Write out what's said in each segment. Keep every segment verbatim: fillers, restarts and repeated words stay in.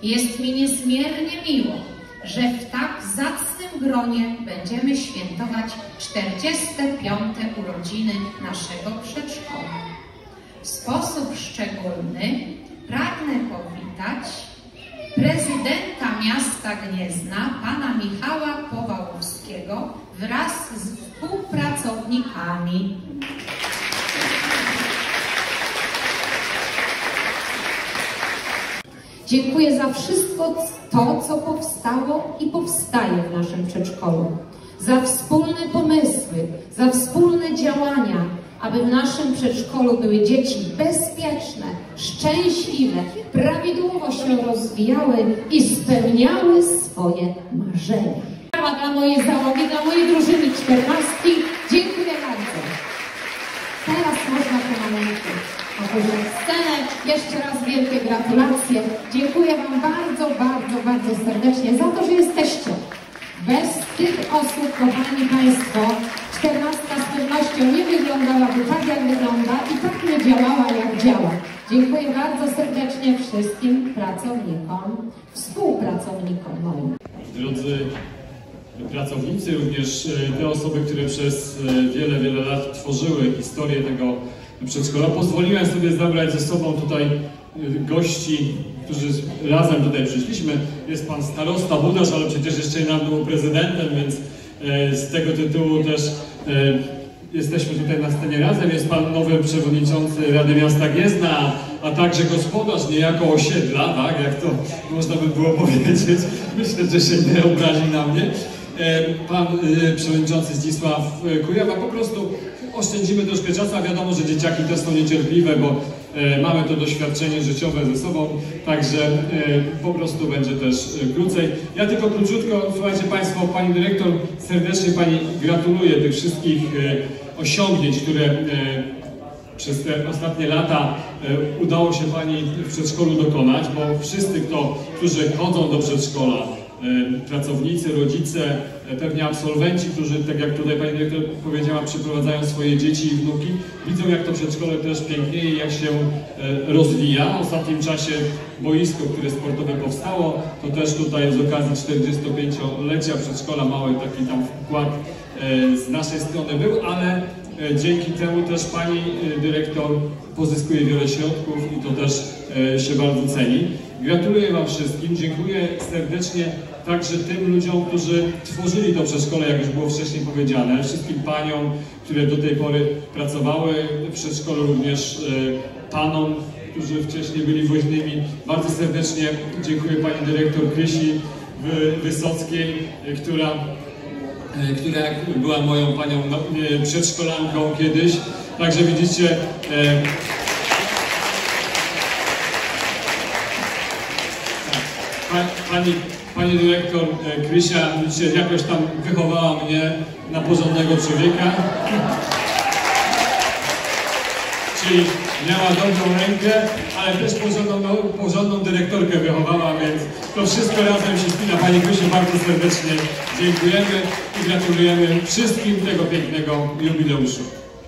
Jest mi niezmiernie miło, że w tak zacnym gronie będziemy świętować czterdzieste piąte urodziny naszego przedszkola. W sposób szczególny pragnę powitać prezydenta miasta Gniezna, pana Michała Powałowskiego wraz z współpracownikami. Dziękuję za wszystko to, co powstało i powstaje w naszym przedszkolu. Za wspólne pomysły, za wspólne działania, aby w naszym przedszkolu były dzieci bezpieczne, szczęśliwe, prawidłowo się rozwijały i spełniały swoje marzenia. Brawa dla mojej załogi, dla mojej drużyny czternastki. Dziękuję bardzo. Teraz można pomaleńku opowiedzieć scenę. Jeszcze raz wielkie gratulacje. Dziękuję wam bardzo, bardzo, bardzo serdecznie za to, że jesteście. Bez tych osób, kochani państwo, czternastka z pewnością nie wyglądałaby tak, jak wygląda i tak nie działała, jak działa. Dziękuję bardzo serdecznie wszystkim pracownikom, współpracownikom moim. Drodzy pracownicy, również te osoby, które przez wiele, wiele lat tworzyły historię tego przedszkola. Pozwoliłem sobie zabrać ze sobą tutaj gości, którzy razem tutaj przyszliśmy. Jest pan starosta Budasz, ale przecież jeszcze nam był prezydentem, więc z tego tytułu też jesteśmy tutaj na scenie razem. Jest pan nowy przewodniczący Rady Miasta Gniezna, a także gospodarz niejako osiedla, tak, jak to można by było powiedzieć. Myślę, że się nie obrazi na mnie. Pan przewodniczący Zdzisław Kujawa. Po prostu oszczędzimy troszkę czasu, a wiadomo, że dzieciaki też są niecierpliwe, bo mamy to doświadczenie życiowe ze sobą, także po prostu będzie też krócej. Ja tylko króciutko, słuchajcie państwo, pani dyrektor, serdecznie pani gratuluję tych wszystkich osiągnięć, które przez te ostatnie lata udało się pani w przedszkolu dokonać, bo wszyscy, kto, którzy chodzą do przedszkola, pracownicy, rodzice, pewnie absolwenci, którzy, tak jak tutaj pani dyrektor powiedziała, przyprowadzają swoje dzieci i wnuki, widzą, jak to przedszkole też pięknieje, jak się rozwija. W ostatnim czasie boisko, które sportowe powstało, to też tutaj z okazji czterdziestopięciolecia przedszkola mały taki tam wkład z naszej strony był, ale dzięki temu też pani dyrektor pozyskuje wiele środków i to też się bardzo ceni. Gratuluję wam wszystkim, dziękuję serdecznie także tym ludziom, którzy tworzyli to przedszkole, jak już było wcześniej powiedziane, wszystkim paniom, które do tej pory pracowały w przedszkolu, również panom, którzy wcześniej byli woźnymi. Bardzo serdecznie dziękuję pani dyrektor Krysi Wysockiej, która która była moją panią przedszkolanką kiedyś. Także widzicie, e, pani, pani dyrektor Krysia, widzicie, jakoś tam wychowała mnie na porządnego człowieka. Czyli miała dobrą rękę, ale też porządną, porządną dyrektorkę wychowała, więc to wszystko razem się spina. Pani Krysiu, bardzo serdecznie dziękujemy i gratulujemy wszystkim tego pięknego jubileuszu.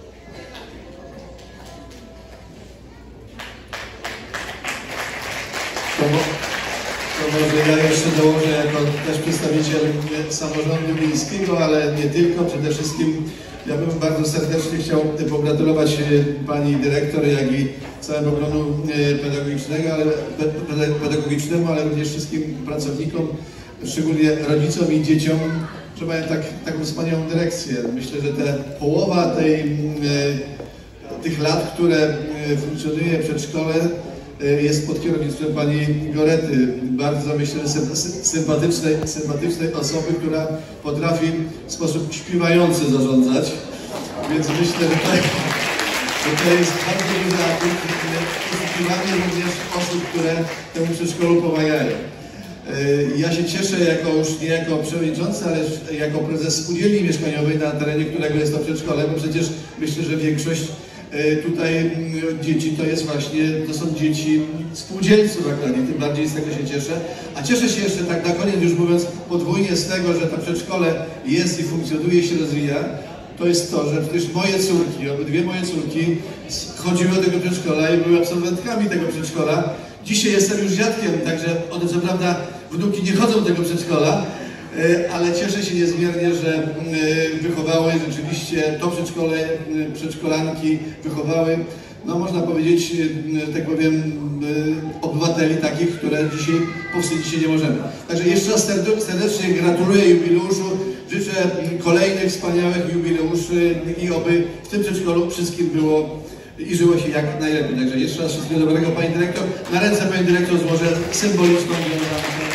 To, to może ja jeszcze dołożę jako też przedstawiciel samorządu miejskiego, ale nie tylko, przede wszystkim ja bym bardzo serdecznie chciał pogratulować pani dyrektor, jak i całemu gronu pedagogicznego, ale, pedagogicznemu, ale również wszystkim pracownikom, szczególnie rodzicom i dzieciom, że mają tak, taką wspaniałą dyrekcję. Myślę, że te połowa tej, tych lat, które funkcjonuje w przedszkole, jest pod kierownictwem pani Gorety, bardzo myślę, sympatycznej, sympatycznej osoby, która potrafi w sposób śpiewający zarządzać, więc myślę, że to, że to jest bardzo duży atut poszukiwanie również osób, które temu przedszkolu pomagają. Ja się cieszę jako już nie jako przewodniczący, ale jako prezes spółdzielni mieszkaniowej, na terenie którego jest to przedszkole, bo przecież myślę, że większość tutaj dzieci to jest właśnie, to są dzieci spółdzielców akurat, tym bardziej z tego się cieszę. A cieszę się jeszcze tak na koniec, już mówiąc podwójnie z tego, że to przedszkole jest i funkcjonuje, się rozwija, to jest to, że przecież moje córki, obydwie moje córki chodziły do tego przedszkola i były absolwentkami tego przedszkola Dzisiaj jestem już dziadkiem, także one co prawda wnuki nie chodzą do tego przedszkola, ale cieszę się niezmiernie, że wychowały rzeczywiście to przedszkole, przedszkolanki wychowały, no można powiedzieć, tak powiem, obywateli takich, które dzisiaj powstydzić się nie możemy. Także jeszcze raz serdecznie gratuluję jubileuszu, życzę kolejnych wspaniałych jubileuszy i oby w tym przedszkolu wszystkim było i żyło się jak najlepiej. Także jeszcze raz wszystkiego dobrego, Pani Dyrektor. Na ręce Pani Dyrektor złożę symboliczną gratulację.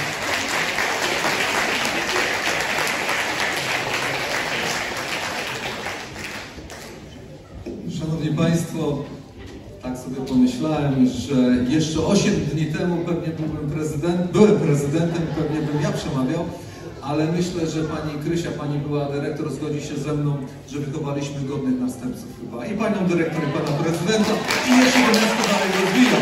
Szanowni Państwo, tak sobie pomyślałem, że jeszcze osiem dni temu pewnie byłem, prezydent, byłem prezydentem, pewnie bym ja przemawiał, ale myślę, że Pani Krysia, Pani była dyrektor, zgodzi się ze mną, że wychowaliśmy godnych następców chyba. I Panią dyrektor, i Pana prezydenta, i jeszcze to miasto dalej rozwijał.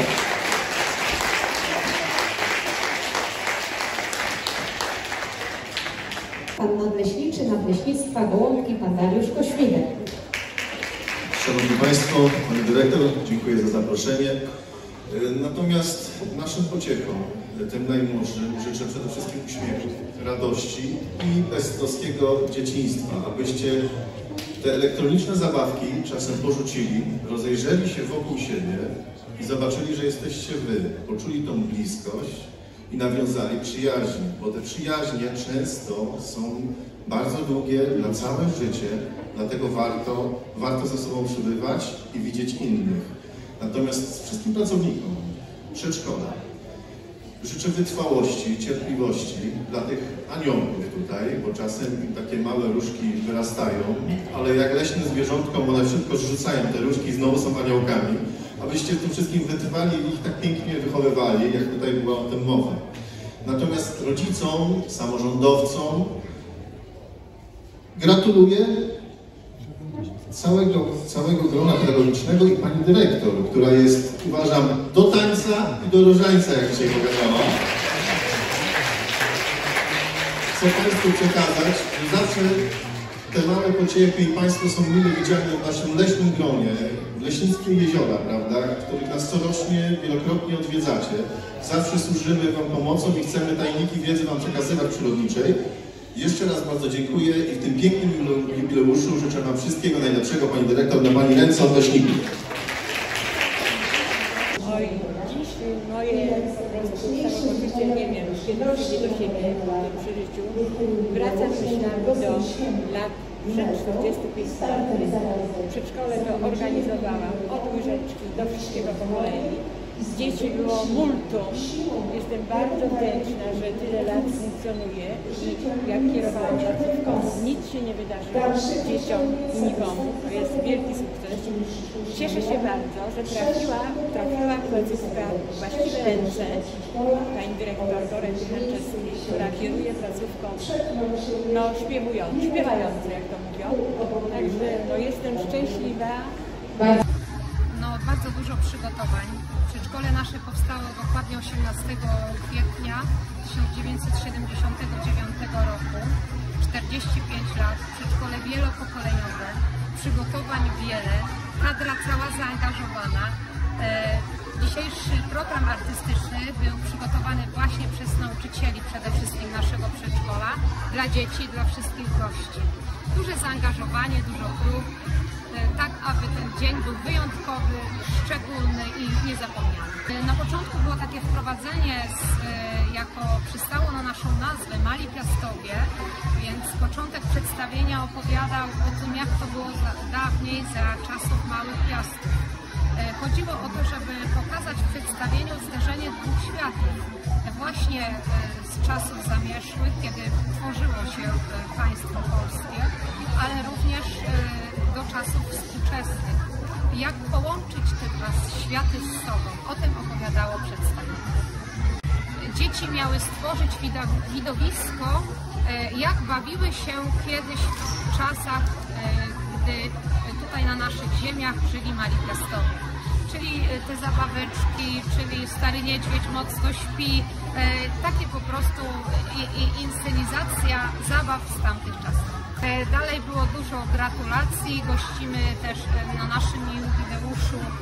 Pan nadleśniczy Nadleśnictwa Gołąbki, Pan Dariusz Kośminek. Szanowni Państwo, Pani Dyrektor, dziękuję za zaproszenie. Natomiast naszym pociechom, tym najmłodszym, życzę przede wszystkim uśmiechu, radości i beztroskiego dzieciństwa, abyście te elektroniczne zabawki czasem porzucili, rozejrzeli się wokół siebie i zobaczyli, że jesteście Wy, poczuli tą bliskość i nawiązali przyjaźń, bo te przyjaźnie często są bardzo długie na całe życie, dlatego warto, warto ze sobą przybywać i widzieć innych. Natomiast wszystkim pracownikom przedszkola życzę wytrwałości, cierpliwości dla tych aniołków tutaj, bo czasem takie małe różki wyrastają, ale jak leśne zwierzątkom one szybko zrzucają te różki i znowu są aniołkami, abyście w tym wszystkim wytrwali i ich tak pięknie wychowywali, jak tutaj była o tym mowa. Natomiast rodzicom, samorządowcom gratuluję całego, całego grona pedagogicznego i Pani Dyrektor, która jest, uważam, do tańca i do różańca, jak dzisiaj powiedziała. Chcę Państwu przekazać, że zawsze te małe pociechy i Państwo są mile widziane w naszym leśnym gronie, w Leśnictwie Jeziora, prawda, których nas corocznie, wielokrotnie odwiedzacie. Zawsze służymy Wam pomocą i chcemy tajniki wiedzy Wam przekazywać przyrodniczej. Jeszcze raz bardzo dziękuję i w tym pięknym jubileuszu życzę Wam wszystkiego najlepszego, Pani Dyrektor, na Pani ręce od leśników. Oj, dziś moje samopoczucie, nie wiem, kiedy przyjdzie do siebie przy życiu, wracam myślami do lat przed czterdziestu pięciu lat. W przedszkole to organizowałam od łyżeczki do wszystkiego po kolei. Dzieci było multum. Jestem bardzo wdzięczna, że tyle lat funkcjonuje i jak kierowałam placówką, nic się nie wydarzyło dzieciom i nikomu. To jest wielki sukces. Cieszę się bardzo, że trafiła, trafiła placówka w właściwe ręce Pani Dyrektor Dorety Hanczewskiej, która kieruje placówką no, śpiewując, śpiewając, jak to mówią. Także no, jestem szczęśliwa. No, bardzo dużo przygotowań. Przedszkole nasze powstało dokładnie osiemnastego kwietnia tysiąc dziewięćset siedemdziesiątego dziewiątego roku. czterdzieści pięć lat, przedszkole wielopokoleniowe, przygotowań wiele, kadra cała zaangażowana. Dzisiejszy program artystyczny był przygotowany właśnie przez nauczycieli przede wszystkim naszego przedszkola, dla dzieci, dla wszystkich gości. Duże zaangażowanie, dużo prób, tak aby ten dzień był wyjątkowy, szczególny i niezapomniany. Na początku było takie wprowadzenie, z, jako przystało na naszą nazwę Mali Piastowie, więc początek przedstawienia opowiadał o tym, jak to było za, dawniej, za czasów Małych Piastów. Chodziło o to, żeby pokazać w przedstawieniu zderzenie dwóch światów. Właśnie z czasów zamierzchłych, kiedy tworzyło się państwo polskie, ale również do czasów współczesnych. Jak połączyć te dwa światy z sobą? O tym opowiadało przedstawienie. Dzieci miały stworzyć widowisko, jak bawiły się kiedyś w czasach, gdy tutaj na naszych ziemiach żyli Mali Piastowie. Czyli te zabaweczki, czyli Stary Niedźwiedź mocno śpi, takie po prostu i, i inscenizacja zabaw z tamtych czasów. Dalej było dużo gratulacji, gościmy też na naszym jubileuszu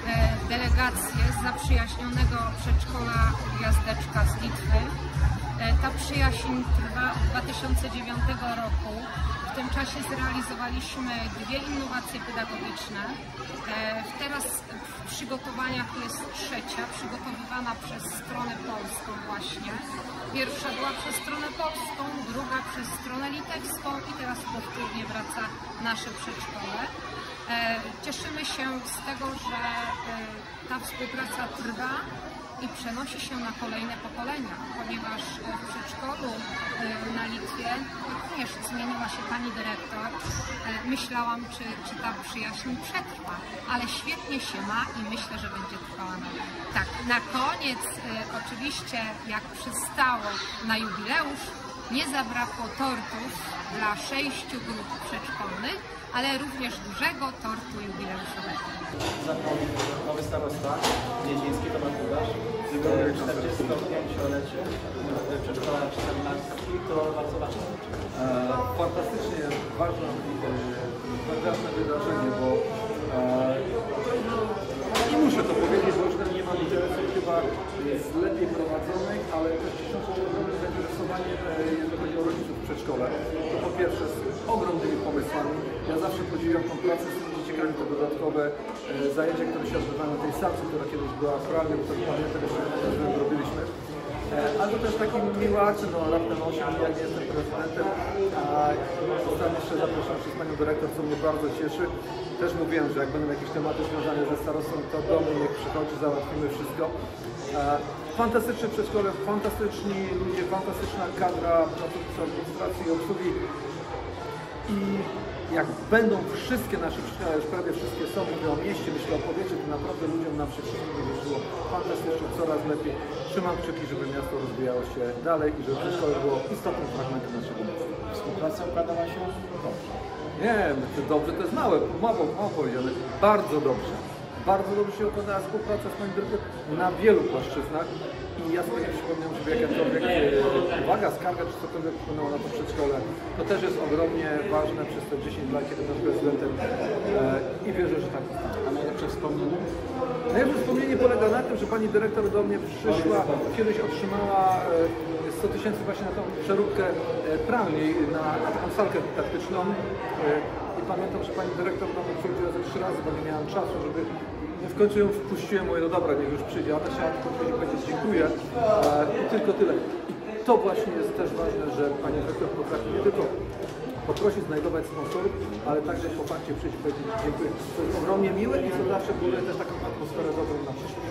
delegację z zaprzyjaźnionego przedszkola Gwiazdeczka z Litwy. Ta przyjaźń trwa od dwa tysiące dziewiątego roku. W tym czasie zrealizowaliśmy dwie innowacje pedagogiczne. Teraz w przygotowaniach jest trzecia, przygotowywana przez stronę polską właśnie. Pierwsza była przez stronę polską, druga przez stronę litewską i teraz powtórnie wraca nasze przedszkole. Cieszymy się z tego, że ta współpraca trwa i przenosi się na kolejne pokolenia, ponieważ w przedszkolu na Litwie również zmieniła się pani dyrektor. Myślałam, czy, czy ta przyjaźń przetrwa, ale świetnie się ma i myślę, że będzie trwała na tak. Na koniec oczywiście, jak przystało na jubileusz, nie zabrakło tortów dla sześciu grup przedszkolnych, ale również dużego tortu jubileuszowego. Nowy starosta Miedziński, Tomasz Budasz, czterdziestopięciolecie przedszkola czternastki, to bardzo ważne. Fantastycznie ważne, ważne wydarzenie, bo i muszę to powiedzieć, bo już nie mam interesu chyba z lepiej prowadzonych, ale też cieszące się ogromne zainteresowanie, jeżeli chodzi o rodziców w przedszkole. To po pierwsze z ogromnymi pomysłami. Ja zawsze podziwiam tą pracę z tymi dzieciakami, te dodatkowe zajęcia, które się odbywają na tej salce, która kiedyś była pralnią, to pamiętam, że robiliśmy. Ale to też taki miły akcent, no raptem osiem, jak nie jestem prezydentem, a zostałem jeszcze zaproszony przez panią dyrektor, co mnie bardzo cieszy. Też mówiłem, że jak będą jakieś tematy związane ze starostą, to do mnie niech przychodzi, załatwimy wszystko. Fantastyczne przedszkole, fantastyczni ludzie, fantastyczna kadra pracownicy administracji i obsługi. I jak będą wszystkie nasze przedszkola, już prawie wszystkie są, mówię o mieście, myślę o powiecie, to naprawdę ludziom nam się wszystkim będzie żyło fantastycznie, coraz lepiej. Trzymam kciuki, żeby miasto rozwijało się dalej i żeby przedszkole było istotnym fragmentem naszego miasta. Współpraca układała się dobrze. Nie, to dobrze to jest małe, mało, mało powiedziane, bardzo dobrze. Bardzo dobrze się układała współpraca z panią dyrektor na wielu płaszczyznach i ja sobie nie przypomniałem, żeby jakakolwiek uwaga, skarga czy cokolwiek wpłynęło na to przedszkole. To też jest ogromnie ważne przez te dziesięć lat, kiedy byłem prezydentem e, i wierzę, że tak jest. A najlepsze wspomnienie? Najlepsze wspomnienie polega na tym, że pani dyrektor do mnie przyszła, kiedyś otrzymała e, sto tysięcy właśnie na tą przeróbkę e, pralni, na, na taką salkę taktyczną. E, I pamiętam, że pani dyrektor do mnie przychodziła ze trzy razy, bo nie miałem czasu, żeby... W końcu ją wpuściłem, mówię, no dobra, niech już przyjdzie, a też chciałem tylko powiedzieć dziękuję e, i tylko tyle. I to właśnie jest też ważne, że pani dyrektor potrafi nie tylko poprosić, znajdować sponsorów, ale także po fakcie przyjść i powiedzieć dziękuję. To jest ogromnie miłe i to zawsze buduje też taką atmosferę dobrą na przyszłość.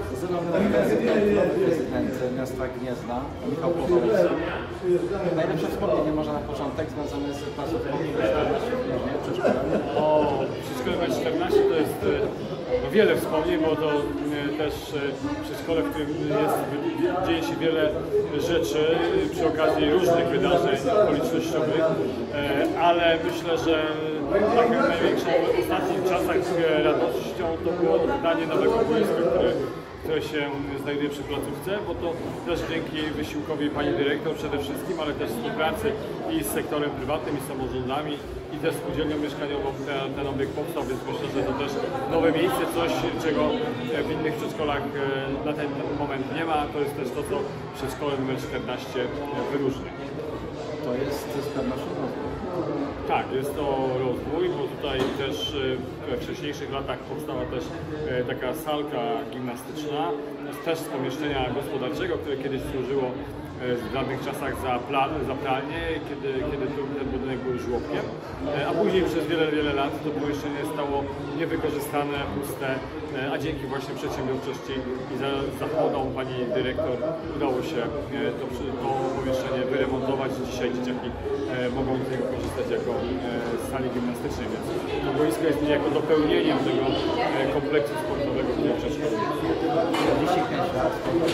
Prezydent miasta Gniezna, Michał Płochowicz. Najlepsze wspomnienie może na początek związane z placówką czternaście w Gnieźnie, przedszkolem. O, przedszkole czternaście to jest no, wiele wspomnień, bo to e, też e, przedszkole, w którym jest, dzieje się wiele rzeczy przy okazji różnych wydarzeń okolicznościowych, e, ale myślę, że taką największą w ostatnich czasach radością to było oddanie nowego boiska, które które się znajduje przy placówce, bo to też dzięki wysiłkowi pani dyrektor przede wszystkim, ale też współpracy i z sektorem prywatnym, i z samorządami, i też spółdzielnią mieszkaniową ten, ten obiekt powstał, więc myślę, że to też nowe miejsce, coś czego w innych przedszkolach na ten moment nie ma. To jest też to, co przedszkole numer czternaście wyróżnia. To jest z pewnością rozwój. Tak, jest to rozwój, bo tutaj też we wcześniejszych latach powstała też taka salka gimnastyczna, też z pomieszczenia gospodarczego, które kiedyś służyło w dawnych czasach za, pla, za pralnię, kiedy, kiedy ten budynek był żłobkiem, a później przez wiele, wiele lat to pomieszczenie stało niewykorzystane, puste, a dzięki właśnie przedsiębiorczości i za zachłodą pani dyrektor udało się to, to pomieszczenie wyremontować. Dzisiaj dzieciaki mogą z niego korzystać jako sali gimnastycznej, więc to boisko jest niejako dopełnieniem tego kompleksu sportowego, który w przedszkolu jest. czterdzieści pięć lat.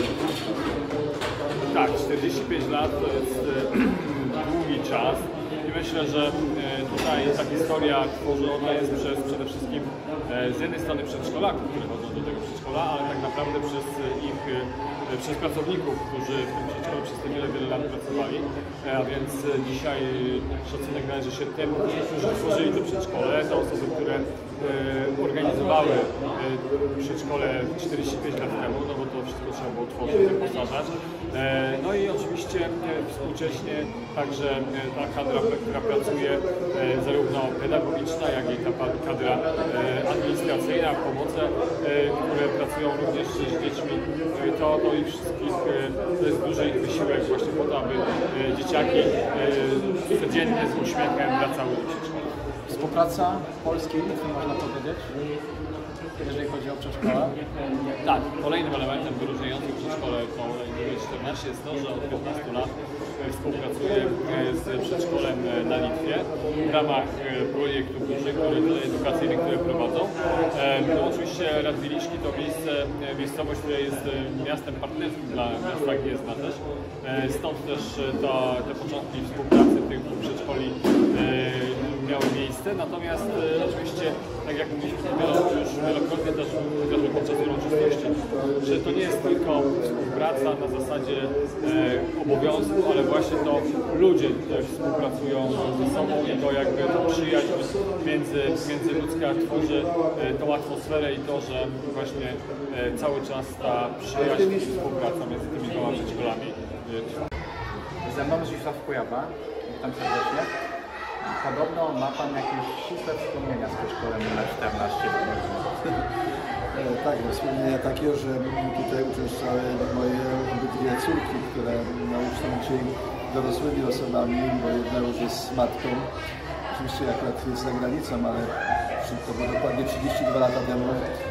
Tak, czterdzieści pięć lat to jest długi czas i myślę, że tutaj ta historia tworzona jest przez przede wszystkim z jednej strony przedszkolaków, które chodzą do tego przedszkola, ale tak naprawdę przez ich, przez pracowników, którzy w tym przedszkolu przez te wiele, wiele lat pracowali, a więc dzisiaj szacunek należy się tym, którzy tworzyli to przedszkole, te osoby, które organizowały przedszkole czterdzieści pięć lat temu, no bo to wszystko trzeba było tworzyć, wyposażać. No i oczywiście współcześnie także ta kadra, która pracuje zarówno pedagogiczna, jak i ta kadra administracyjna, pomoce, które pracują również z dziećmi, to, to ich wszystkich to jest duży ich wysiłek właśnie po to, aby dzieciaki codziennie z uśmiechem wracały do przedszkola. Współpraca Polski i Litwy, można powiedzieć, jeżeli chodzi o przedszkola? Tak, kolejnym elementem wyróżniającym przedszkole numer czternaście jest to, że od piętnastu lat współpracuję z przedszkolem na Litwie w ramach projektu edukacyjnych, które prowadzą. No, oczywiście Radwiliszki to miejsce, miejscowość, która jest miastem partnerskim dla miasta Gniezna też. Stąd też to, te początki współpracy tych dwóch przedszkoli miały miejsce, natomiast e, oczywiście, tak jak mówiliśmy już wielokrotnie też chociażby podczas uroczystości, że to nie jest tylko współpraca na zasadzie e, obowiązku, ale właśnie to ludzie współpracują ze sobą i to jakby ta przyjaźń między, międzyludzka tworzy e, tą atmosferę i to, że właśnie e, cały czas ta przyjaźń i współpraca między tymi dwoma przedszkolami e, trwa. Ze mną Zdzisław Kujaba, witam serdecznie. Podobno ma Pan jakieś ścisłe wspomnienia z przedszkolem numer czternaście. Tak, wspomnienia takiego, że tutaj uczęszczały moje obydwie córki, które już są dzisiaj dorosłymi osobami, bo jedna już jest matką. Oczywiście akurat jest za granicą, ale to było dokładnie trzydzieści dwa lata temu,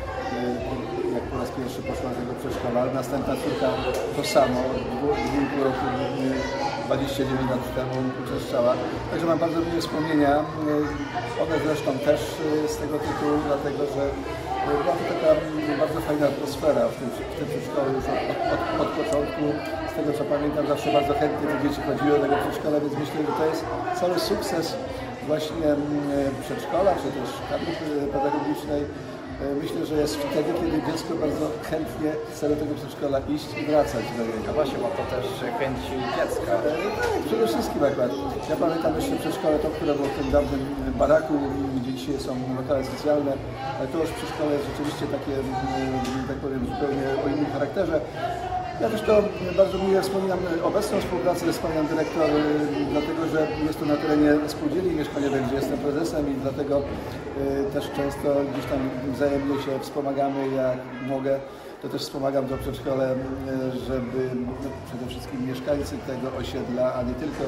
jak po raz pierwszy poszła do tego przedszkola. Następna córka to samo, dwa i pół roku, dwadzieścia dziewięć lat temu uczęszczała. Także mam bardzo miłe wspomnienia. One zresztą też z tego tytułu, dlatego że była to taka bardzo fajna atmosfera w tym, w tym przedszkolu już od, od, od początku. Z tego co pamiętam, zawsze bardzo chętnie te dzieci chodziły do tego przedszkola, więc myślę, że to jest cały sukces właśnie przedszkola, czy też kadry pedagogicznej. Myślę, że jest wtedy, kiedy dziecko bardzo chętnie chce do tego przedszkola iść i wracać do niego. No właśnie, bo to też chęci dziecka. Tak, przede wszystkim akurat. Ja pamiętam jeszcze przedszkole to, które było w tym dawnym baraku, gdzie dzisiaj są lokale socjalne, ale to już przedszkole jest rzeczywiście takie, tak powiem, zupełnie o innym charakterze. Ja też to bardzo miło wspominam obecną współpracę z panią dyrektor, dlatego że jest to na terenie spółdzielni mieszkaniowej, gdzie jestem prezesem i dlatego też często gdzieś tam wzajemnie się wspomagamy, jak mogę. To też wspomagam to przedszkole, żeby no, przede wszystkim mieszkańcy tego osiedla, a nie tylko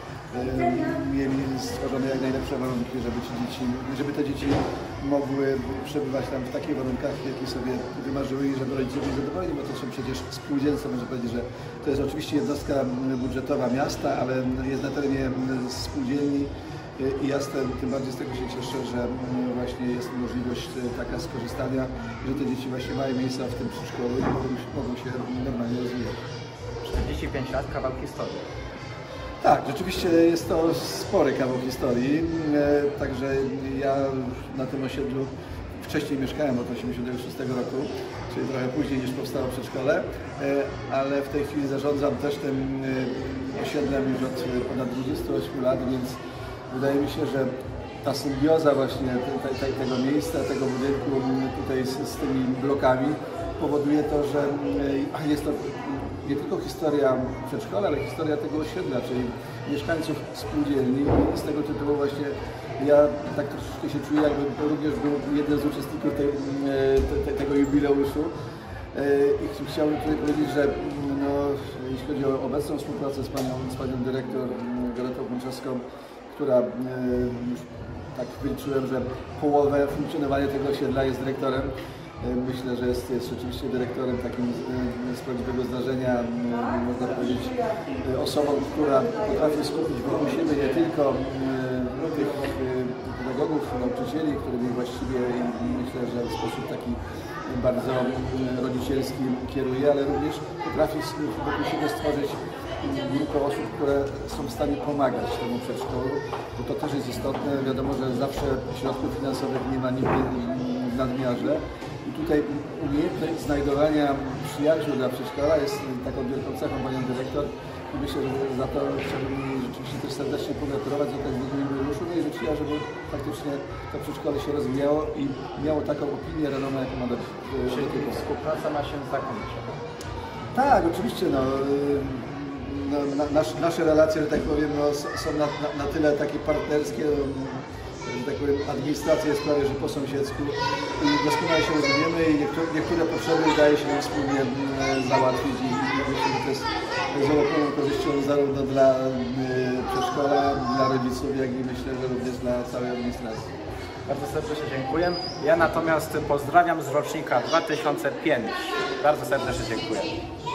mieli stworzone jak najlepsze warunki, żeby, ci dzieci, żeby te dzieci mogły przebywać tam w takich warunkach, jakie sobie wymarzyły i żeby rodzice byli zadowoleni, bo to są przecież spółdzielce, można powiedzieć, że to jest oczywiście jednostka budżetowa miasta, ale jest na terenie spółdzielni i ja tym bardziej z tego się cieszę, że właśnie jest możliwość taka skorzystania, że te dzieci właśnie mają miejsca w tym przedszkolu i mogą, mogą się normalnie rozwijać. czterdzieści pięć lat, kawał historii. Tak, rzeczywiście jest to spory kawał historii, także ja na tym osiedlu wcześniej mieszkałem od osiemdziesiątego szóstego roku, czyli trochę później niż powstało przedszkole, ale w tej chwili zarządzam też tym osiedlem już od ponad dwudziestu ośmiu lat, więc wydaje mi się, że ta symbioza właśnie te, te, tego miejsca, tego budynku tutaj z, z tymi blokami powoduje to, że jest to nie tylko historia przedszkola, ale historia tego osiedla, czyli mieszkańców spółdzielni. I z tego tytułu właśnie ja tak troszeczkę się czuję, jakbym również był jednym z uczestników tej, te, tego jubileuszu. I chciałbym tutaj powiedzieć, że no, jeśli chodzi o obecną współpracę z panią, z panią dyrektor Galetą Konczewską, która już tak wyliczyłem, że połowę funkcjonowania tego osiedla jest dyrektorem. Myślę, że jest, jest rzeczywiście dyrektorem takim z prawdziwego zdarzenia, można powiedzieć, osobą, która potrafi skupić wokół siebie nie tylko tych pedagogów, nauczycieli, którymi właściwie myślę, że w sposób taki bardzo rodzicielski kieruje, ale również potrafi wokół siebie stworzyć grupę osób, które są w stanie pomagać temu przedszkolu, bo to też jest istotne. Wiadomo, że zawsze środków finansowych nie ma nigdy w nadmiarze. I tutaj umiejętność znajdowania przyjaciół dla przedszkola jest taką wielką cechą panią dyrektor. I myślę, że za to chciałbym jej rzeczywiście też serdecznie pogratulować za tak zwanego jubileuszu, no i życzyła, żeby faktycznie to przedszkole się rozwijało i miało taką opinię, renomę, jaką ma do, do tej pory. Współpraca ma się zakończyć. Tak, oczywiście. No, no, na, nasz, nasze relacje, że tak powiem, no, są na, na, na tyle takie partnerskie, że tak powiem, administracja jest prawie, że po sąsiedzku i doskonale się rozumiemy i niektóre, niektóre potrzeby udaje się nam wspólnie załatwić i, i myślę, że to jest z ogromną korzyścią zarówno dla przedszkola, dla rodziców, jak i myślę, że również dla całej administracji. Bardzo serdecznie dziękuję. Ja natomiast pozdrawiam z rocznika dwa tysiące piątego. Bardzo serdecznie dziękuję.